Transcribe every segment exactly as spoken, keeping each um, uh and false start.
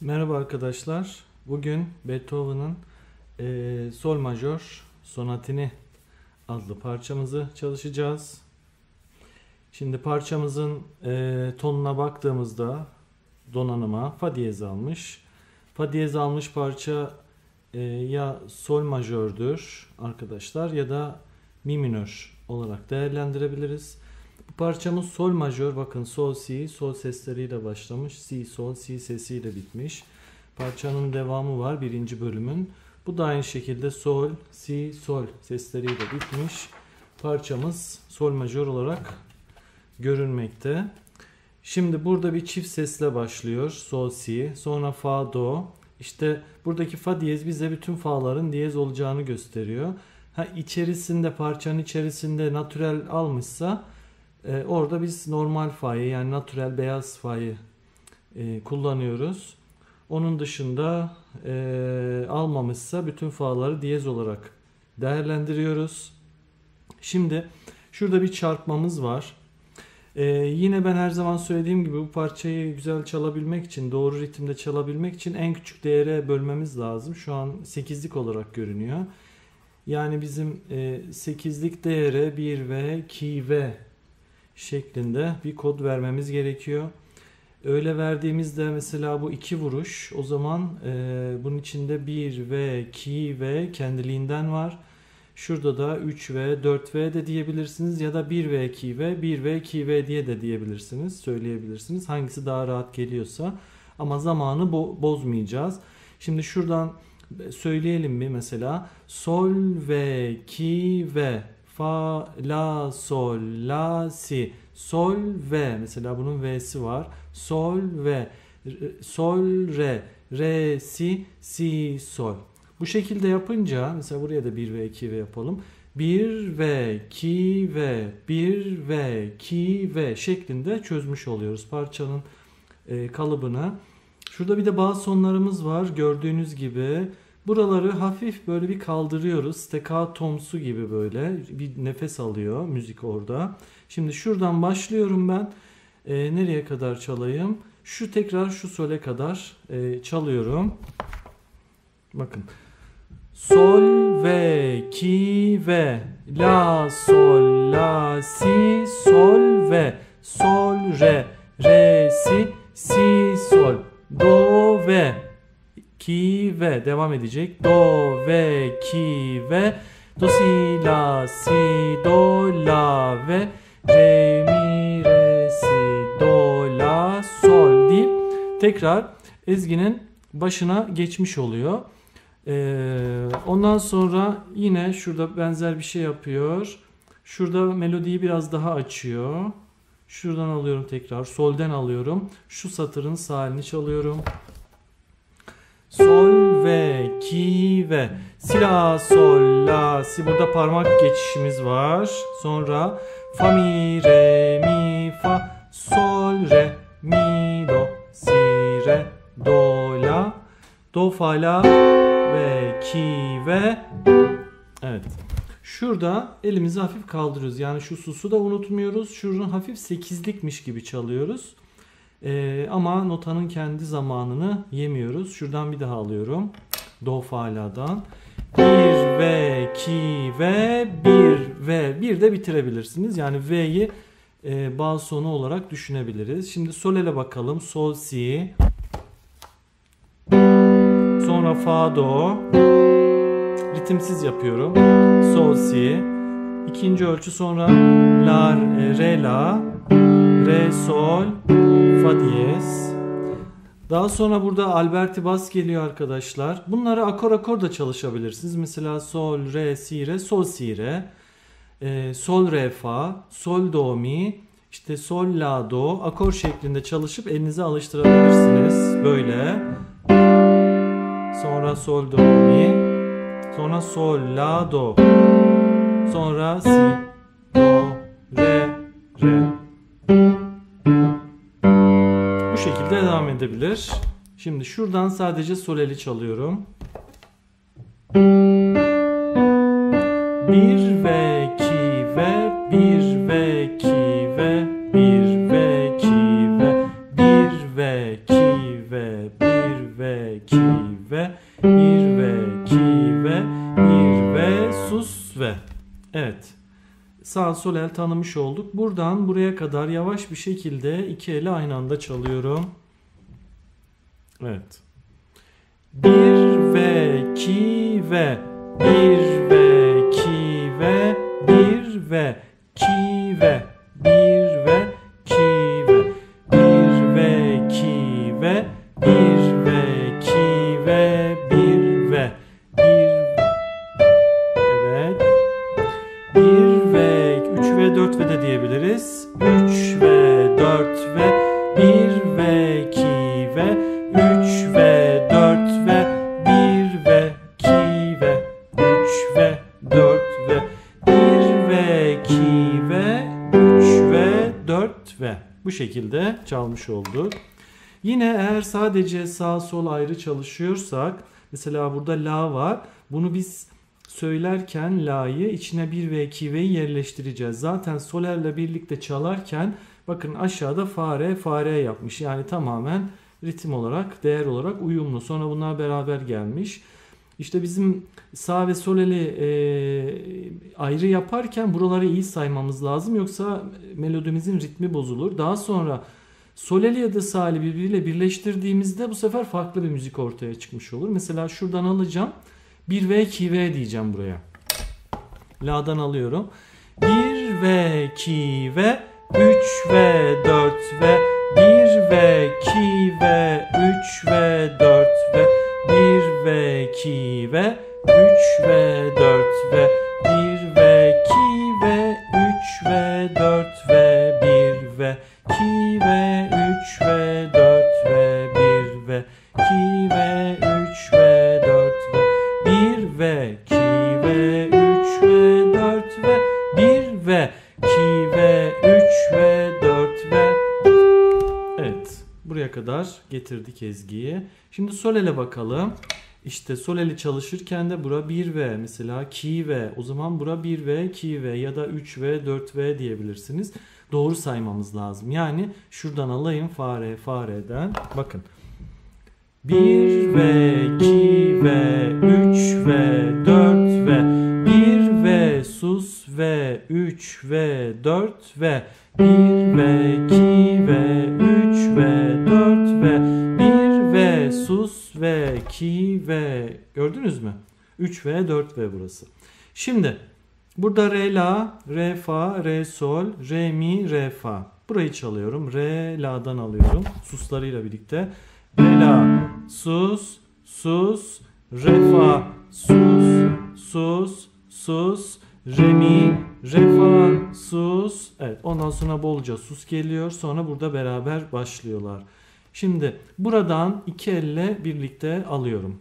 Merhaba arkadaşlar. Bugün Beethoven'ın e, Sol Majör Sonatini adlı parçamızı çalışacağız. Şimdi parçamızın e, tonuna baktığımızda donanıma fa diyez almış. Fa diyez almış parça e, ya Sol majördür arkadaşlar ya da Mi minör olarak değerlendirebiliriz. Bu parçamız Sol majör, bakın Sol Si, Sol sesleriyle başlamış. Si Sol, Si sesiyle bitmiş. Parçanın devamı var birinci bölümün. Bu da aynı şekilde Sol, Si, Sol sesleriyle bitmiş. Parçamız Sol majör olarak görünmekte. Şimdi burada bir çift sesle başlıyor. Sol, Si, sonra Fa, Do. İşte buradaki Fa diyez bize bütün Fa'ların diyez olacağını gösteriyor. Ha, içerisinde, parçanın içerisinde natürel almışsa e, orada biz normal Fa'yı, yani natürel beyaz Fa'yı e, kullanıyoruz. Onun dışında e, almamışsa bütün Fa'ları diyez olarak değerlendiriyoruz. Şimdi şurada bir çarpmamız var. E, yine ben her zaman söylediğim gibi bu parçayı güzel çalabilmek için, doğru ritimde çalabilmek için en küçük değere bölmemiz lazım. Şu an sekizlik olarak görünüyor. Yani bizim e, sekizlik değere bir ve iki ve şeklinde bir kod vermemiz gerekiyor. Öyle verdiğimizde mesela bu iki vuruş, o zaman e, bunun içinde bir ve iki ve kendiliğinden var. Şurada da üç ve dört ve de diyebilirsiniz ya da bir ve iki ve bir ve iki ve diye de diyebilirsiniz, söyleyebilirsiniz. Hangisi daha rahat geliyorsa, ama zamanı bo- bozmayacağız. Şimdi şuradan söyleyelim mi mesela? Sol ve ki ve fa la sol la si sol ve, mesela bunun ve'si var. Sol ve sol re re si si sol. Bu şekilde yapınca mesela buraya da bir ve iki ve yapalım. bir ve iki ve bir ve iki ve şeklinde çözmüş oluyoruz parçanın e, kalıbını. Şurada bir de bazı sonlarımız var gördüğünüz gibi. Buraları hafif böyle bir kaldırıyoruz. Staccatomsu gibi böyle bir nefes alıyor müzik orada. Şimdi şuradan başlıyorum ben. E, nereye kadar çalayım? Şu tekrar şu sole kadar e, çalıyorum. Bakın. Sol ve ki ve la sol la si sol ve sol re re si si sol do ve ki ve devam edecek. Do ve ki ve do si la si do la ve re mi re si do la sol deyip tekrar ezginin başına geçmiş oluyor. Ee, ondan sonra yine şurada benzer bir şey yapıyor. Şurada melodiyi biraz daha açıyor. Şuradan alıyorum tekrar. Solden alıyorum. Şu satırın sağ elini çalıyorum. Sol ve ki ve si la sol la si, burada parmak geçişimiz var. Sonra fa mi re mi fa sol re mi do si re do la do fa la ve ki ve. Evet. Şurada elimizi hafif kaldırıyoruz. Yani şu susu da unutmuyoruz. Şuradan hafif sekizlikmiş gibi çalıyoruz. Ee, ama notanın kendi zamanını yemiyoruz. Şuradan bir daha alıyorum. Do fa la'dan. bir ve iki ve bir ve bir de bitirebilirsiniz. Yani V'yi e, bazı sonu olarak düşünebiliriz. Şimdi sol'e bakalım. Sol si. Sonra fa do. Ritimsiz yapıyorum. Sol si. İkinci ölçü, sonra la re la re sol fa diyez. Daha sonra burada Alberti bas geliyor arkadaşlar. Bunları akor akor da çalışabilirsiniz. Mesela sol re si re sol si re, e, sol re fa, sol do mi, işte sol la do akor şeklinde çalışıp elinize alıştırabilirsiniz. Böyle. Sonra sol do mi, sonra sol la do, sonra si do re re. Bu şekilde devam edebilir. Şimdi şuradan sadece sol eli çalıyorum. bir ve iki ve bir ve iki ve bir ve iki ve bir ve iki ve bir sağ sol el tanımış olduk. Buradan buraya kadar yavaş bir şekilde iki eli aynı anda çalıyorum. Evet. Bir ve iki ve bir ve iki ve bir ve iki ve bir ve iki ve bir ve iki ve bir ve iki ve bir ve bir evet bir ve üç ve dört ve de diyebiliriz. üç ve dört ve bir ve iki ve üç ve dört ve bir ve iki ve üç ve dört ve bir ve iki ve üç ve dört ve bu şekilde çalmış olduk. Yine eğer sadece sağ sol ayrı çalışıyorsak, mesela burada la var. Bunu biz söylerken la'yı içine bir ve iki ve'yi yerleştireceğiz. Zaten solerle birlikte çalarken bakın aşağıda fa re fa re yapmış. Yani tamamen ritim olarak, değer olarak uyumlu. Sonra bunlar beraber gelmiş. İşte bizim sağ ve sol eli e, ayrı yaparken buraları iyi saymamız lazım. Yoksa melodimizin ritmi bozulur. Daha sonra sol eli ya da sağ eli birbiriyle birleştirdiğimizde bu sefer farklı bir müzik ortaya çıkmış olur. Mesela şuradan alacağım. bir ve iki ve diyeceğim buraya. La'dan alıyorum. bir ve iki ve üç ve dört ve bir ve iki ve üç ve dört ve bir ve iki ve üç ve dört ve bir ve iki ve üç ve dört ve bir ve iki ve üç ve dört ve bir ve iki ve üç ve dört ve bir ve iki ve üç ve dört ve bir ve iki ve üç ve dört ve evet, buraya kadar getirdik ezgiyi. Şimdi sol ele bakalım. İşte sol eli çalışırken de bura bir ve mesela iki ve, o zaman bura bir ve iki ve ya da üç ve dört ve diyebilirsiniz. Doğru saymamız lazım. Yani şuradan alayım fa re fa re'den. Bakın. bir ve iki ve üç ve dört ve bir ve sus ve üç ve dört ve bir ve iki ve üç ve dört ve bir ve sus ve iki ve, gördünüz mü? üç ve dört ve burası. Şimdi burada re la, re fa, re sol, re mi, re fa. Burayı çalıyorum. Re la'dan alıyorum. Suslarıyla birlikte. Re la, sus, sus, re fa, sus, sus, sus, re mi, re fa, sus. Evet, ondan sonra bolca sus geliyor. Sonra burada beraber başlıyorlar. Şimdi buradan iki elle birlikte alıyorum.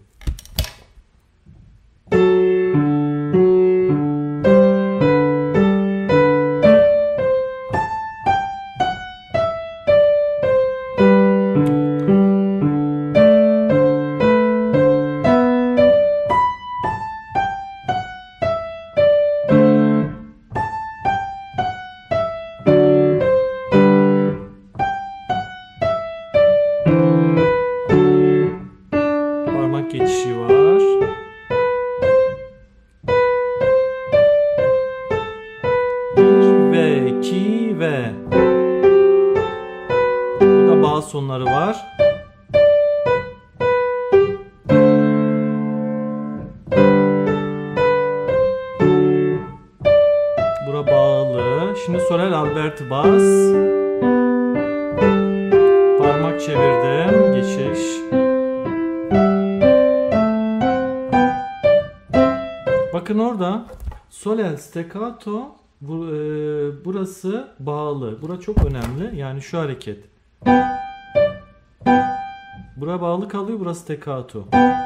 Geçişi var. Bir ve iki ve. Burada bağ sonları var. Bura bağlı. Şimdi Soler Albert bas. Parmak çevirdim. Geçiş. Bakın orada sol el staccato, bu, e, burası bağlı. Bura çok önemli. Yani şu hareket. Bura bağlı kalıyor. Burası staccato.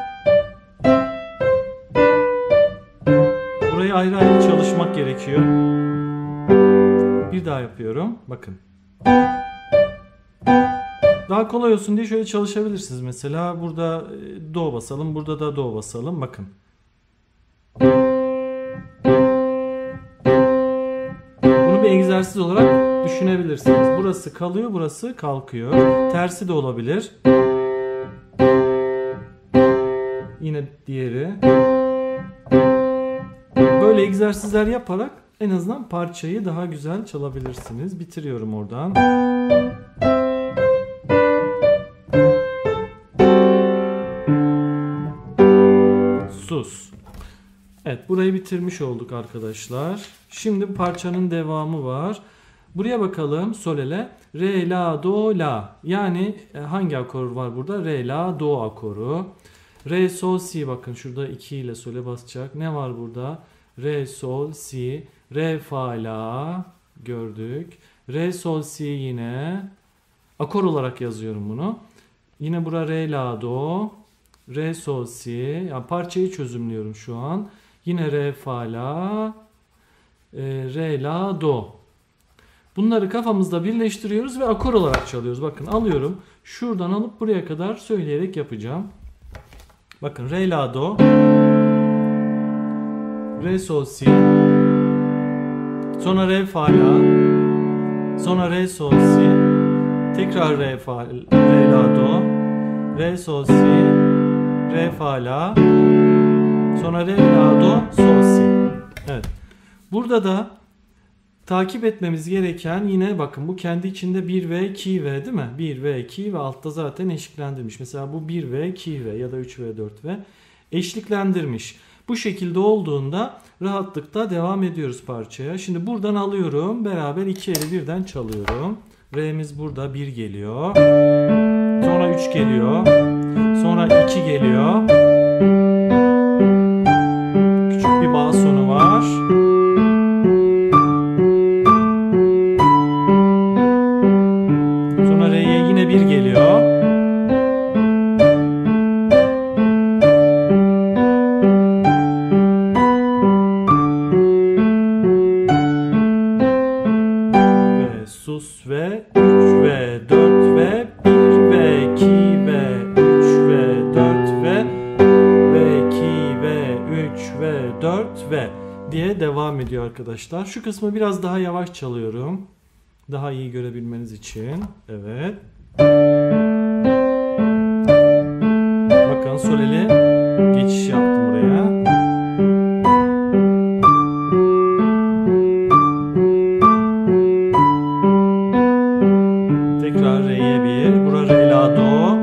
Burayı ayrı ayrı çalışmak gerekiyor. Bir daha yapıyorum. Bakın. Daha kolay olsun diye şöyle çalışabilirsiniz. Mesela burada do basalım. Burada da do basalım. Bakın. Bunu bir egzersiz olarak düşünebilirsiniz. Burası kalıyor, burası kalkıyor. Tersi de olabilir. Yine diğeri. Böyle egzersizler yaparak en azından parçayı daha güzel çalabilirsiniz. Bitiriyorum oradan. Sus. Evet, burayı bitirmiş olduk arkadaşlar. Şimdi parçanın devamı var. Buraya bakalım. Solele. Re, la, do, la. Yani hangi akor var burada? Re, la, do akoru. Re, sol, si. Bakın şurada iki ile sole basacak. Ne var burada? Re, sol, si. Re, fa, la. Gördük. Re, sol, si yine. Akor olarak yazıyorum bunu. Yine bura re, la, do. Re, sol, si. Yani parçayı çözümlüyorum şu an. Yine re, fa, la. E, re, la, do. Bunları kafamızda birleştiriyoruz ve akor olarak çalıyoruz. Bakın alıyorum. Şuradan alıp buraya kadar söyleyerek yapacağım. Bakın re, la, do. Re, sol, si. Sonra re, fa, la. Sonra re, sol, si. Tekrar re, fa, re, la, do. Re, sol, si. Re, fa, la. Sonra re, la, do, sol, si. Evet. Burada da takip etmemiz gereken yine bakın bu kendi içinde bir ve iki ve değil mi? bir ve iki ve altta zaten eşliklendirmiş. Mesela bu bir ve iki ve ya da üç ve dört ve eşliklendirmiş. Bu şekilde olduğunda rahatlıkla devam ediyoruz parçaya. Şimdi buradan alıyorum. Beraber iki eli birden çalıyorum. Re'miz burada bir geliyor. Sonra üç geliyor. Sonra iki geliyor. Küçük bir bağ sonu var. Sonra Re'ye yine bir geliyor. Ve sus ve üç ve dört ve bir ve iki ve üç ve dört ve ve iki ve üç ve dört ve diye devam ediyor arkadaşlar. Şu kısmı biraz daha yavaş çalıyorum. Daha iyi görebilmeniz için. Evet. Bakın soleli geçiş yaptım buraya. Tekrar re'ye bir. Bura re, la, do.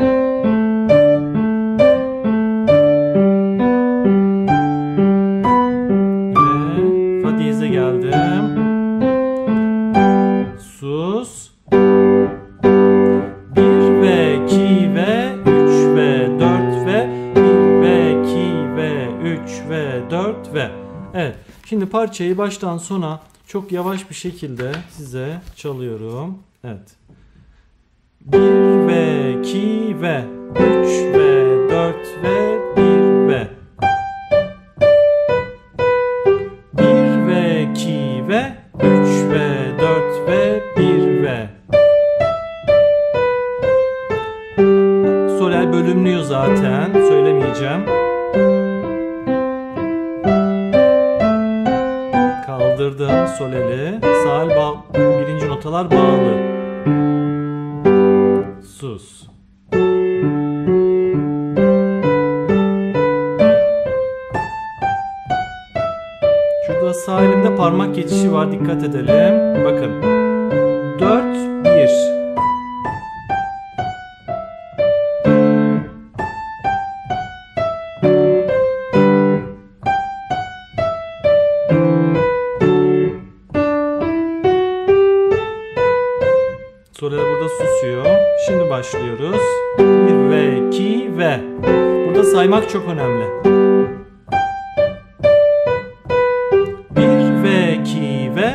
Re, fa diyeze geldim. Sus. bir ve iki ve üç ve dört ve bir ve iki ve üç ve dört ve evet. Şimdi parçayı baştan sona çok yavaş bir şekilde size çalıyorum. Evet. bir ve iki ve üç ve dört ve bir ve bir ve iki ve üç ve dört ve bir ve solel bölümlüyor zaten, söylemeyeceğim. Kaldırdım soleli. Sağ el bağ, birinci notalar bağlı. Sus. Şurada sağ elimde parmak geçişi var, dikkat edelim. Bakın. dört bir. Solel burada susuyor. Şimdi başlıyoruz. bir ve iki ve. Burada saymak çok önemli. bir ve iki ve.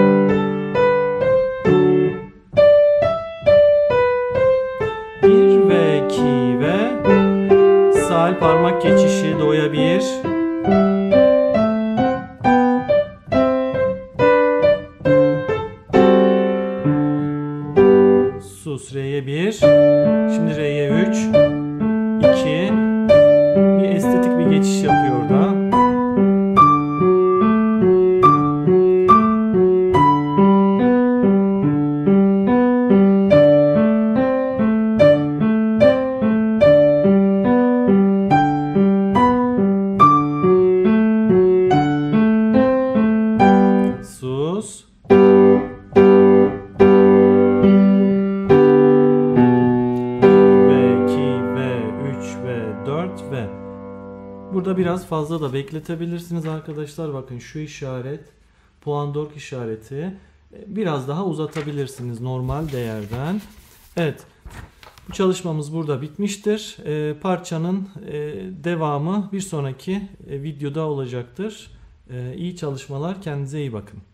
bir ve iki ve. Sağ el parmak geçişi do'ya bir. Sus re'ye bir. Şimdi re'ye üç. iki. Bir estetik bir geçiş yapıyor orada. biraz fazla da bekletebilirsiniz arkadaşlar. Bakın şu işaret, puan dork işareti, biraz daha uzatabilirsiniz normal değerden. Evet, bu çalışmamız burada bitmiştir. E, parçanın e, devamı bir sonraki e, videoda olacaktır. E, iyi çalışmalar, kendinize iyi bakın.